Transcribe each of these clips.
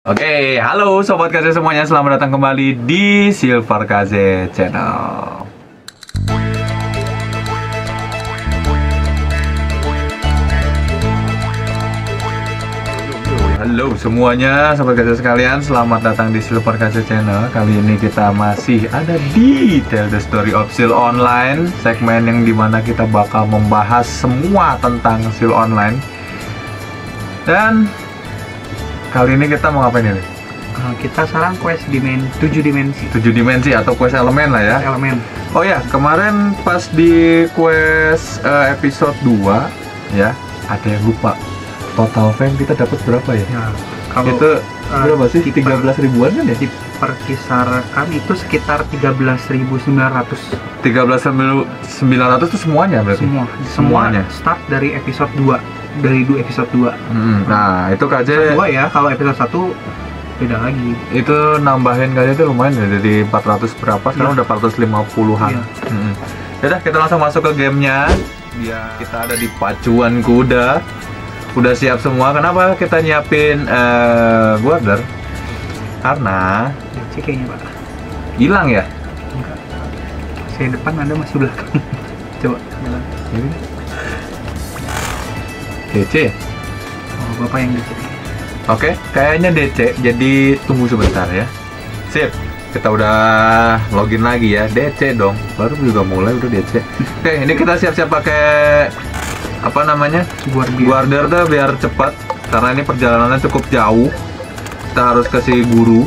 Oke, halo Sobat KZ semuanya, selamat datang kembali di Silver KZ Channel. Halo semuanya, Sobat KZ sekalian, selamat datang di Silver KZ Channel. Kali ini kita masih ada di Tell the Story of Seal Online, segmen yang dimana kita bakal membahas semua tentang Seal Online. Dan kali ini kita mau ngapain ini? Kita sekarang quest 7 dimensi. 7 dimensi atau quest elemen lah ya. Elemen. Oh ya, kemarin pas di quest episode 2 ya, ada yang lupa. Total fame kita dapat berapa ya? Ya, kalau itu berapa sih? 13 ribuan kan ya? Diperkisarkan itu sekitar 13.900. 13.900 itu semuanya berarti? Semuanya. Start dari episode 2. Dari episode 2. Nah, itu KJ 2 ya, kalau episode 1 beda lagi. Itu nambahin KJ itu lumayan ya, dari 400 berapa, sekarang udah 450-an. Iya. Yaudah, kita langsung masuk ke gamenya. Kita ada di pacuan kuda. Udah siap semua. Kenapa kita nyiapin guarder? Karena DC kayaknya Pak. hilang ya? Enggak. Saya depan, Anda masih belakang. Coba jalan. Ini DC. Oh, Bapak yang DC. Oke, kayaknya DC. Jadi tunggu sebentar ya. Sip. Kita udah login lagi ya. DC dong. Baru juga mulai udah DC. Oke, ini kita siap-siap pakai apa namanya? Guarder tuh biar cepat, karena ini perjalanannya cukup jauh. Kita harus ke si guru.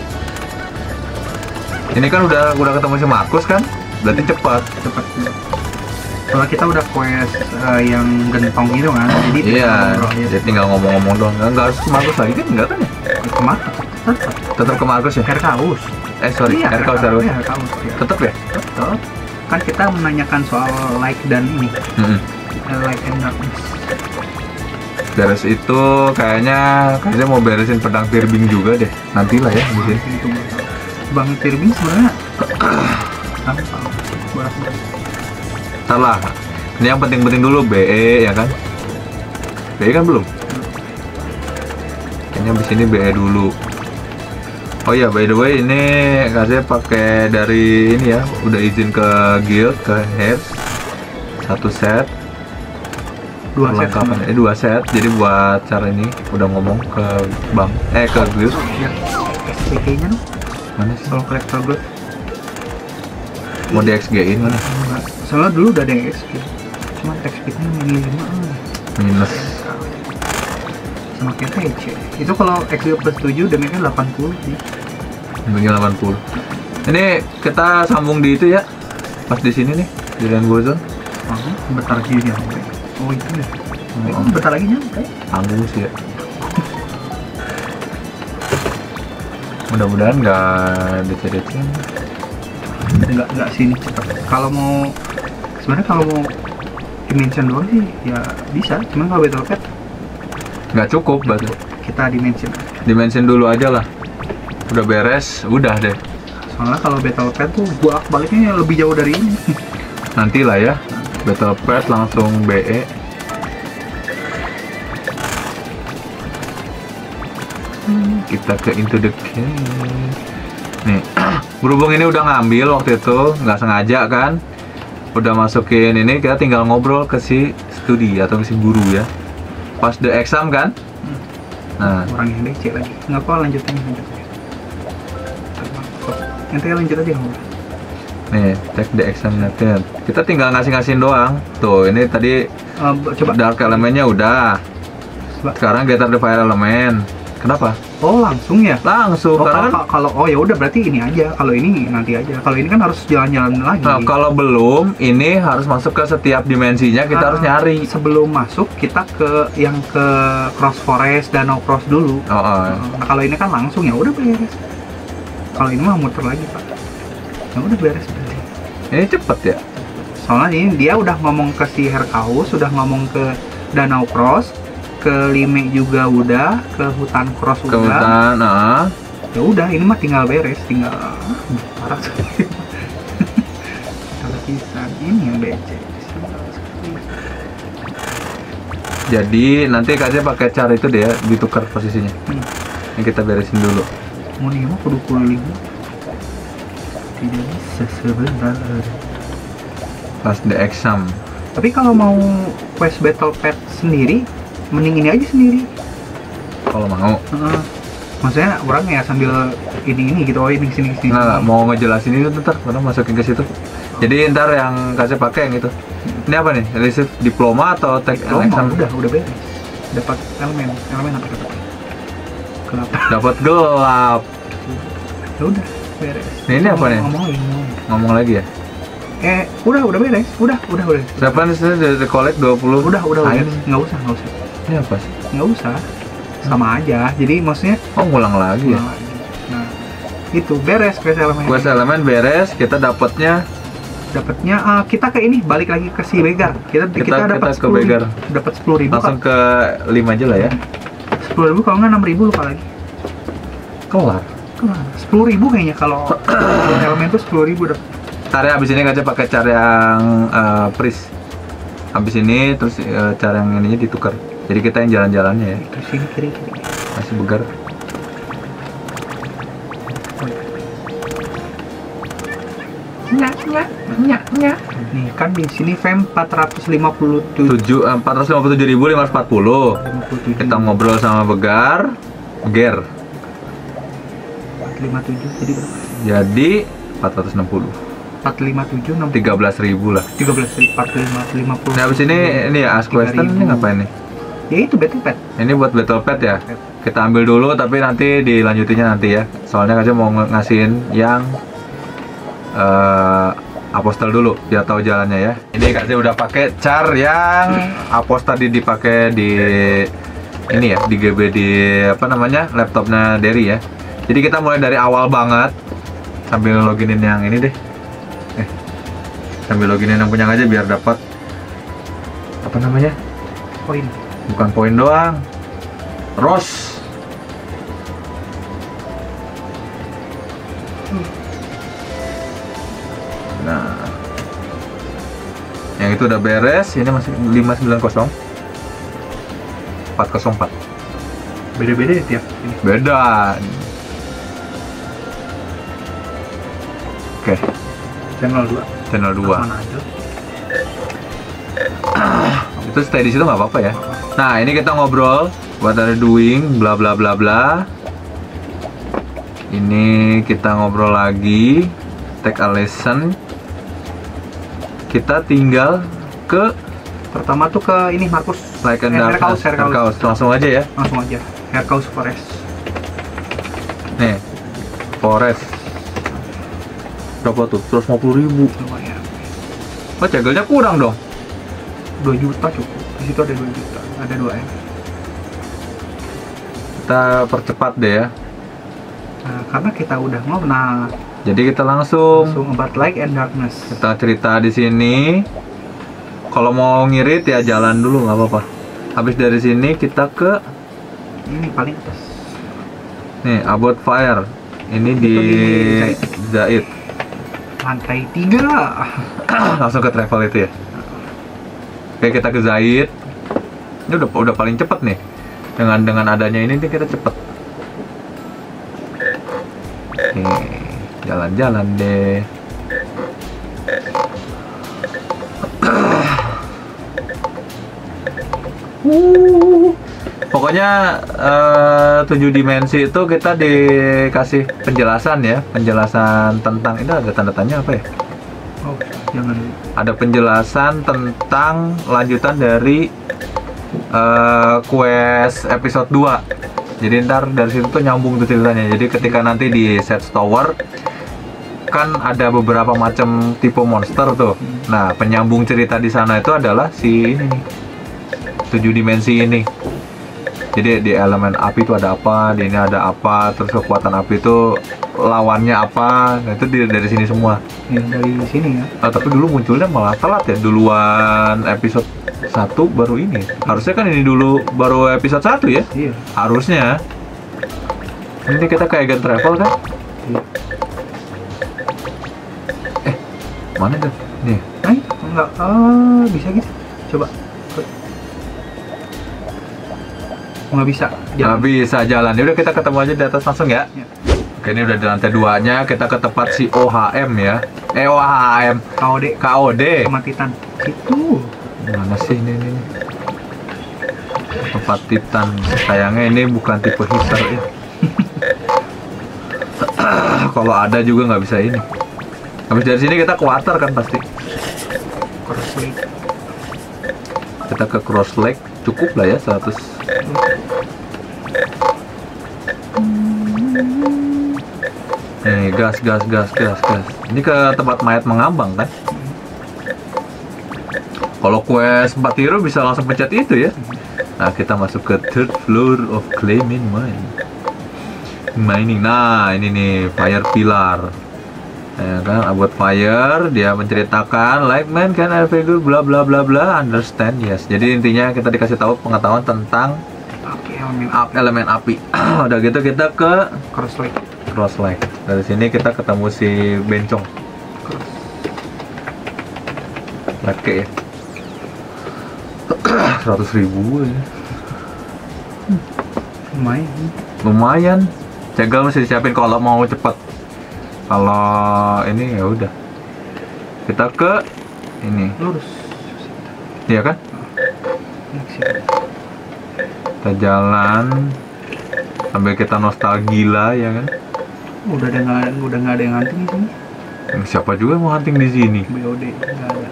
Ini kan udah ketemu si Markus kan? Berarti cepat. Kalau kita udah quest yang gentong gitu kan, jadi jadi tinggal ngomong-ngomong doang. Nggak harus ke Markus lagi kan? Enggak kan ya? Tetap ke Markus ya? Herkaus. Sorry, Herkaus harus. Iya, Herkaus. Tetap ya? Tetap. Kan kita menanyakan soal like dan ini. Like and darkness. Beres itu kayaknya mau beresin pedang Tirbing juga deh. Nantilah ya di sini. Bang Tirbing sebenarnya salah. Ini yang penting-penting dulu BE ya kan? BE kan belum? Kayaknya di sini BE dulu. Oh iya, by the way ini kasih pakai dari ini ya, udah izin ke guild, ke heads. 1 set. 2 set. Jadi buat cara ini udah ngomong ke bang, ke guild. Ya, SPK-nya dong. Mana sih? Kalau kolektor gue mau di XG-in mana? Soalnya dulu udah ada yang XG. Cuma XP-nya minus. Sama kayak TC. Itu kalau XG plus 7 damage-nya 80 sih. Damage 80. Ini kita sambung di itu ya. Pas di sini nih, di Rainbow Zone. Bentar lagi nyampe. Oh itu ya. Bentar lagi nyampe. Tanggung sih ya. Mudah-mudahan nggak DC-DC. Nggak sini cepat. Kalau mau sebenarnya kalau mau dimension doang sih ya bisa. Cuman kalau battle pet Nggak cukup berarti. kita Dimension dulu aja lah. Udah beres, udah deh. Soalnya kalau battle pet tuh gua baliknya lebih jauh dari ini. Nantilah ya. Battle Pass langsung BE. Kita ke Into the Cave. Nih, berhubung ini udah ngambil waktu itu, nggak sengaja kan. Udah masukin ini, kita tinggal ngobrol ke si studi atau ke si guru ya. Pas the exam kan. Nah, Orang yang DC lagi. Nggak apa lanjutin. Nanti lanjut aja. nih, cek the exam method. Kita tinggal ngasih-ngasihin doang. Tuh, ini tadi Coba dark elemennya udah. Sekarang gather the fire element. Kenapa? Oh langsung ya? Langsung. Karena kalau oh ya udah berarti ini aja. Kalau ini nanti aja. Kalau ini kan harus jalan-jalan lagi. Nah, kalau belum, ini harus masuk ke setiap dimensinya. Kita harus nyari. Sebelum masuk kita ke yang ke Cross Forest, Danau Cross dulu. Nah, kalau ini kan langsung ya udah beres. Kalau ini mah muter lagi Pak. Ya udah beres berarti. Ini cepet ya. Soalnya ini dia udah ngomong ke si Herkaus, udah ngomong ke Danau Cross, ke Lime juga udah, ke hutan Cross ke udah. Hutan, Ya udah, ini mah tinggal beres, tinggal parah sekali. Kalau bisa ini yang BC. Jadi nanti kasih pakai cara itu deh ya, ditukar posisinya. Ini kita beresin dulu. Mau nih mah kudu kuliling. Tidak bisa sebentar. Pas the exam. Tapi kalau mau quest battle pet sendiri, mending ini aja sendiri. Kalau mau. Maksudnya orang ya sambil ini gitu, oh ini sini. Nah, mau ngejelasin itu ntar, karena masukin ke situ. Jadi ntar yang kasih pakai yang itu. Ini apa nih? Receive diploma atau tag exam? Udah beres. Dapat elemen apa dapat? Gelap. Dapat gelap. Ya udah beres. Nah, ini apa nih? Ngomong lagi ya? Udah beres. Udah. Siapa nih sudah collect 20? Udah. Ayo. Nggak usah. Ini apa sih? Nggak usah. Sama aja. Jadi maksudnya ngulang lagi ya? Nah, itu beres quest elemen. Quest elemen beres, kita dapatnya kita ke ini, balik lagi ke si Begar. Kita dapat ke Begar. Dapat 10.000. Langsung ke 5 aja lah ya. 10.000 kalau nggak 6.000 lupa lagi. Kelar. 10.000 kayaknya kalau elemen itu 10.000 dah. Cara abis ini aja pakai cara yang pris. Habis ini terus cara yang ininya ditukar. Jadi kita yang jalan-jalannya ya. Terus ini kiri. Masih Begar. Nyak. Nih kan di sini fam 457.540. Kita ngobrol sama Begar. Ger. 457 jadi berapa? Jadi 460. 457 13.000 lah. 13.450. Nah, habis ini ya Ask Question ini ngapain nih? Ya itu battle pet. Ini buat battle pet ya. Kita ambil dulu tapi nanti dilanjutinnya nanti ya. Soalnya Kak mau ngasihin yang apostel dulu biar tahu jalannya ya. Ini Kak udah pakai car yang apostel dipakai di ini ya, di GB di apa namanya? Laptopnya Derry ya. Jadi kita mulai dari awal banget sambil loginin yang ini deh. Sambil loginin yang punya aja biar dapat apa namanya? Poin. Bukan poin doang. Rose. Nah, yang itu udah beres. Ini masih 590 404. Beda-beda ya tiap ini. Beda. Oke. Channel 2. Mana aja? Itu stay di situ nggak apa-apa ya. Nah, ini kita ngobrol what are you doing bla bla bla bla. Ini kita ngobrol lagi, take a lesson. Kita tinggal ke pertama tuh ke ini Markus, like and Darkness. Langsung aja ya. Langsung aja. Hercaus Forest. Nih, Forest. Berapa tuh? 150.000. Lumayan. Oh, cegelnya kurang dong. 2 juta cukup. Di situ ada 2 juta. Ada 2M. Kita percepat deh ya. Nah, karena kita udah nah. Jadi kita langsung about Light and Darkness. Kita cerita di sini. Kalau mau ngirit ya jalan dulu nggak apa-apa. Habis dari sini kita ke ini paling atas. Nih, About Fire. Ini di Zaid. Lantai 3. Langsung ke travel itu ya. Oke, kita ke Zaid. Ini udah paling cepet nih. Dengan adanya ini nih kita cepet. Nih, jalan-jalan deh. Pokoknya 7 dimensi itu kita dikasih penjelasan ya, penjelasan tentang ini ada tanda tanya apa ya? Oh, jangan. Ada penjelasan tentang lanjutan dari quest episode 2. Jadi ntar dari situ tuh nyambung tuh ceritanya. Jadi ketika nanti di Set Tower kan ada beberapa macam tipe monster tuh. Nah, penyambung cerita di sana itu adalah si ini 7 dimensi ini. Jadi di elemen api itu ada apa, di ini ada apa, terus kekuatan api itu lawannya apa. Nah, itu dari sini semua. Ya, dari sini ya. Tapi dulu munculnya malah telat ya, duluan episode 1 baru ini. Harusnya kan ini dulu baru episode 1 ya? Iya. Harusnya. Ini kita ke Aegon Travel kan? Iya. Mana tuh? Nih. Enggak. Bisa gitu. Coba. Nggak bisa. Nggak bisa jalan. Udah kita ketemu aja di atas langsung ya. Oke, ini udah di lantai 2-nya. Kita ke tempat si OHM ya. OHM. KOD. Sama Titan. Itu. Mana sih ini? Tempat Titan. Sayangnya ini bukan tipe heater ya. Kalau ada juga nggak bisa ini. Habis dari sini kita ke water kan pasti. Cross Lake. Kita ke Cross Lake. Cukup lah ya 100. Nih, gas. Ini ke tempat mayat mengambang kan? Kalau quest 4 hero bisa langsung pencet itu ya. Nah, kita masuk ke third floor of Claiming Mining. Nah, ini nih fire pillar. Ya kan, about fire, dia menceritakan like man can I figure bla bla bla bla understand yes. Jadi intinya kita dikasih tahu pengetahuan tentang elemen api. Udah gitu kita ke Cross Lake. Dari sini kita ketemu si bencong. Lake ya. 100.000 ya. Lumayan. Cegel mesti disiapin kalau mau cepet. Kalau ini ya udah. Kita ke ini. Lurus. Iya kan? Kita jalan sambil kita nostalgia ya kan? Udah nggak ada yang hunting di sini. Siapa juga mau hunting di sini? BOD nggak ada.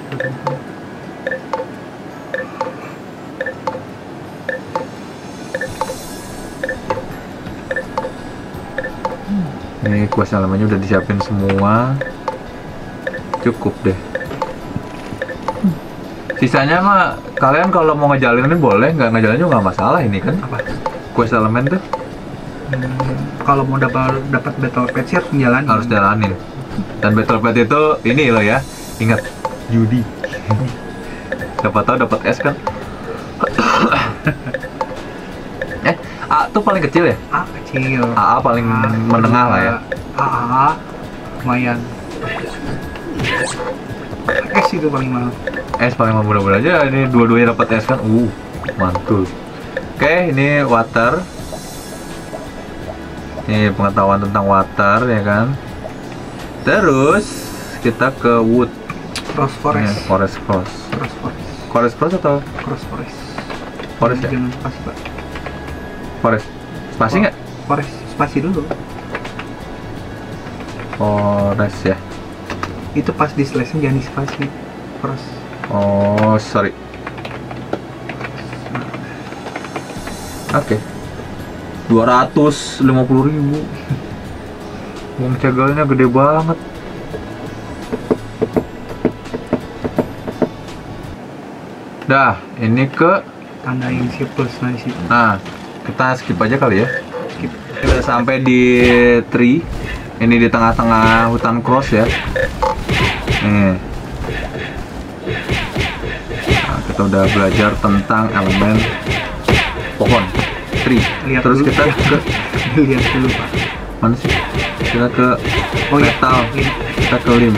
Ini quest elemennya udah disiapin semua. Cukup deh. Sisanya mah kalian kalau mau ngejalanin boleh, nggak ngejalanin juga nggak masalah ini kan? Apa? Quest elemen tuh. Kalau mau dapat battle pet sih harus jalanin. Dan battle pet itu ini loh ya. Ingat judi. Siapa tahu dapat S kan? A tuh paling kecil ya? A kecil. AA paling menengah lah ya. AA lumayan. S itu paling mahal. S paling mahal, mudah-mudahan aja ini dua-duanya dapat S kan. Mantul. Oke, ini water. Ini pengetahuan tentang water ya kan. Terus kita ke wood. Cross Forest. Forest atau Cross Forest. Forest ya? Jangan spasi, Pak. Forest. Spasi nggak? Forest, spasi dulu. Forest ya. Itu pas di slash jangan di spasi. Forest. Oh, sorry. Oke. 250.000. Uang cegalnya gede banget. Dah, ini ke tanda yang surplus di situ. Nah, kita skip aja kali ya. Skip. Kita udah sampai di tree. Ini di tengah-tengah hutan cross ya. Nih. Nah, kita udah belajar tentang elemen pohon, tree. Lihat terus dulu, kita ke lihat dulu, Pak. mana sih? Kita ke metal. Kita ke lim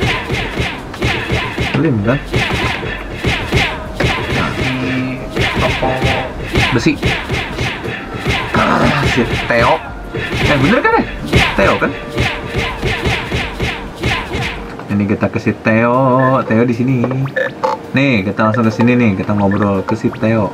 kan? Nah, Ini toko besi. Si Theo. Bener kan ya? Theo kan? Ini kita ke si Theo. Theo di sini. Nih, kita langsung ke sini nih. Kita ngobrol ke si Theo.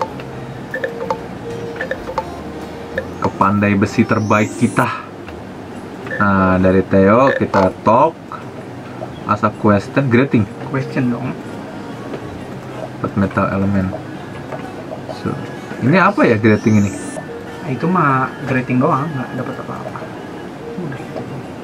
Ke pandai besi terbaik kita. Nah, dari Theo kita talk as a question dong. Buat metal element. So, ini apa ya greeting ini? Nah, itu mah grading doang, nggak dapat apa-apa. Udah gitu.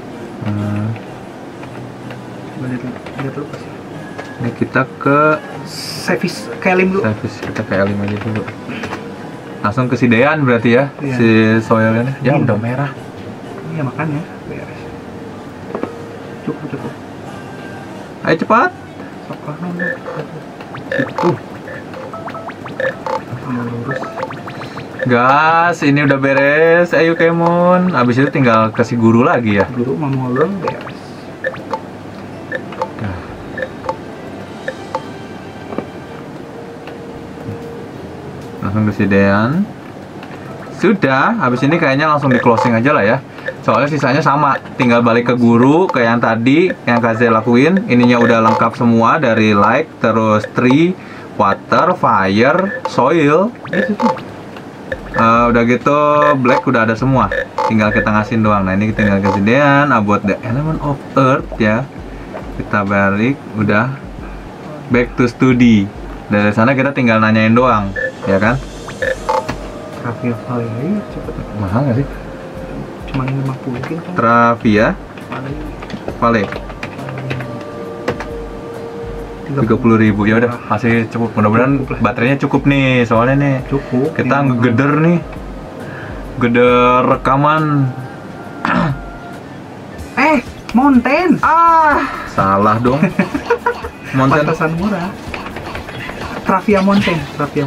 Lihat dulu pasti. Ini kita ke Service ke Elim dulu. Kita ke Elim aja dulu. Langsung ke si Dean berarti ya, iya. Si soilnya. Ya Iya. udah merah. Iya makanya beres. Cukup. Ayo cepat. Itu. Lurus. Gas, ini udah beres. Ayo Kemon. Abis itu tinggal kasih guru lagi ya. Guru mau ngobrol beres. Langsung ke si Dean. Sudah, habis ini kayaknya langsung di closing aja lah ya. Soalnya sisanya sama, tinggal balik ke guru kayak yang tadi yang Kaze lakuin. Ininya udah lengkap semua dari light, terus tree, water, fire, soil. Udah gitu black udah ada semua. Tinggal kita ngasihin doang. Nah, ini tinggal kasih Dean about the element of earth ya. Kita balik, udah back to study. Dari sana kita tinggal nanyain doang, ya kan? Travia Valley cepet. Mahal nggak sih? Cuma 50 kan? Travia Valley 30.000 ya udah masih cukup. Mudah-mudahan baterainya cukup nih, soalnya nih cukup. kita ngegeder nih, geder rekaman. Mountain. Salah dong. Mountain. Pantasan murah. Travia Mountain.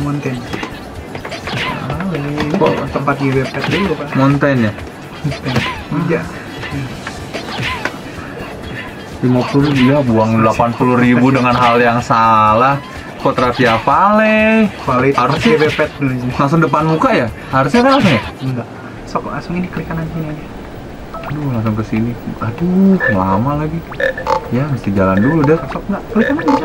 Kok tempat di website dulu Pak? Mountain ya? Iya. 50.000 ya, buang 80.000 dengan hal yang salah. Kok Travia Valley harusnya website dulu sih. langsung depan muka ya? Harusnya kan langsung ya? Enggak. Sok langsung ini klik kanan sini aja. Aduh, langsung ke sini. Aduh, lama lagi. Ya, mesti jalan dulu dah. Sok enggak? Klik kanan aja.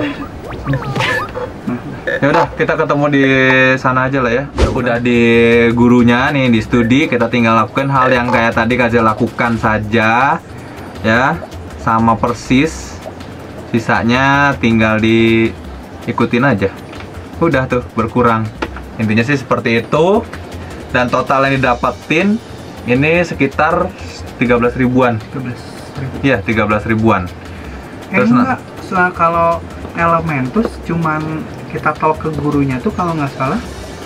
Ya udah, kita ketemu di sana aja lah ya. Udah di gurunya nih di studi, kita tinggal lakukan hal yang kayak tadi Kaze lakukan saja. Ya, sama persis. Sisanya tinggal diikutin aja. Udah tuh, berkurang. Intinya sih seperti itu. Dan total yang didapetin ini sekitar 13 ribuan. 13.000. Iya, 13 ribuan. Terus enggak, kalau Elementus cuman kita tahu ke gurunya tuh kalau nggak salah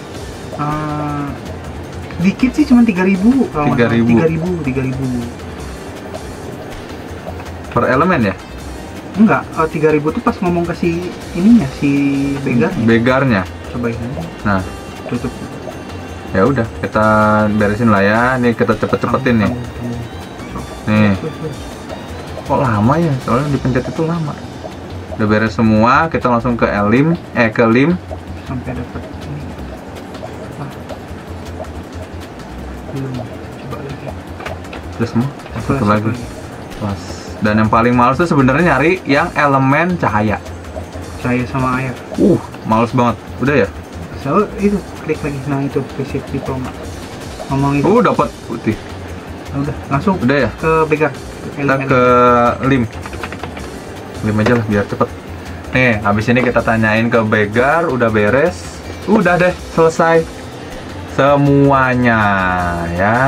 dikit sih cuma 3.000 kalau 3.000 per elemen ya? Enggak, 3.000 tuh pas ngomong ke si ininya, si begarnya. Cobain aja. Nah, tutup. Ya udah, kita beresin lah ya. Nih kita cepet-cepetin nih. Nih. Kok lama ya? Soalnya dipencet itu lama. Udah beres semua, kita langsung ke lim sampai dapat ini. Belum, coba lagi. Terus semua satu lagi. Pas. Dan yang paling males tuh sebenarnya nyari yang elemen cahaya sama air. Males banget. Udah ya? So, itu klik lagi. Nah, itu basic diploma. Ngomong itu. Dapat putih. Udah, langsung. Udah ya? Ke begar. Kita ke lim aja lah biar cepet. Nih, habis ini kita tanyain ke begar, udah beres. Udah deh, selesai semuanya ya.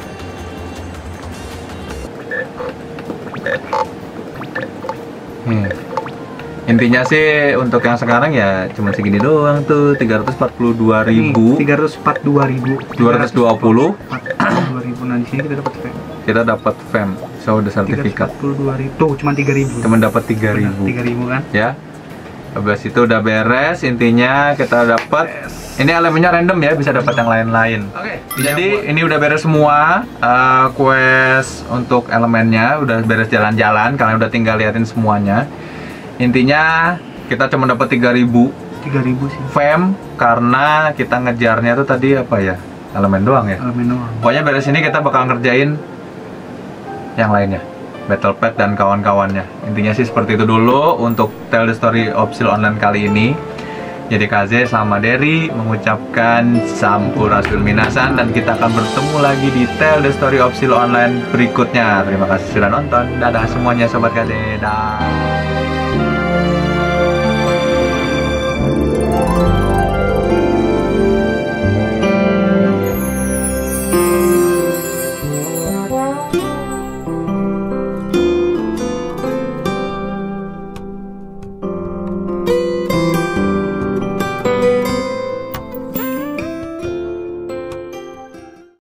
Intinya sih untuk yang sekarang ya cuma segini doang tuh, 342.000. 342.000. 220. 2.000. Nah, di sini kita dapat fam. Kita dapat fam, so udah sertifikat. 342.000. Tuh, cuma 3.000. Cuma dapat 3.000. 3.000 kan? Ya. Habis itu udah beres, intinya kita dapat. Ini elemennya random ya, bisa dapat yang lain-lain. Oke. Jadi ini udah beres semua. Quest untuk elemennya udah beres jalan-jalan, kalian udah tinggal liatin semuanya. Intinya kita cuma dapat 3.000 sih fam karena kita ngejarnya tuh tadi apa ya? Elemen doang ya? Elemen doang. Pokoknya beres ini kita bakal ngerjain yang lainnya, Battle Pet dan kawan-kawannya. Intinya sih seperti itu dulu untuk Tell the Story of Sil Online kali ini. Jadi Kaze sama Derry mengucapkan Sampurasun Minasan dan kita akan bertemu lagi di Tell the Story of Sil Online berikutnya. Terima kasih sudah nonton. Dadah semuanya Sobat Kaze. Dah.